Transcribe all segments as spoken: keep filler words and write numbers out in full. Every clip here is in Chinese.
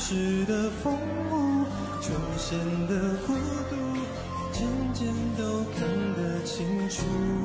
时的风物，出现的孤独，渐渐都看得清楚。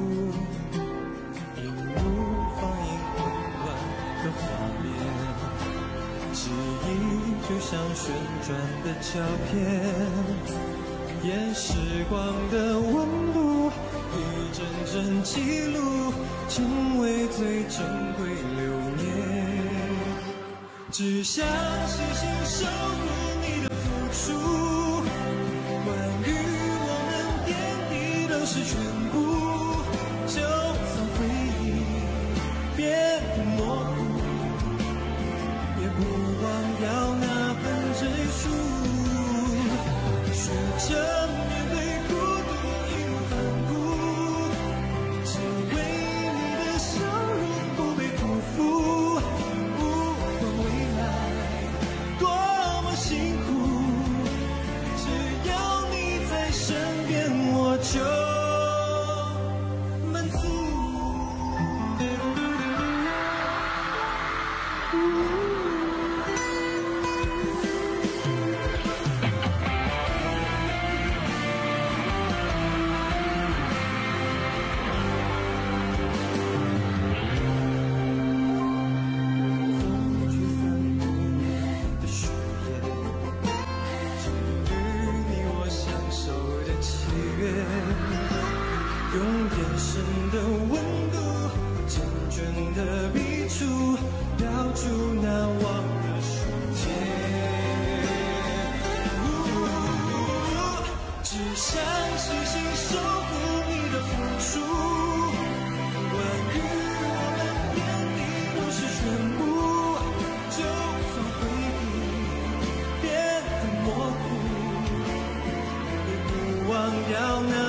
荧幕放映混乱的画面，记忆就像旋转的胶片。 沿时光的温度，一帧帧记录，成为最珍贵留念。只想细心守护你的付出，关于我们点滴都是全部。就算回忆变模糊，也不忘要那份追逐。 学着面对孤独，义无反顾，只为你的笑容不被辜负。不管未来多么辛苦，只要你在身边，我就。 用眼神的温度，缱绻的笔触，标出难忘的瞬间。只想细心守护你的付出，关于我们点滴都是全部。就算回忆变得模糊，也不忘要那。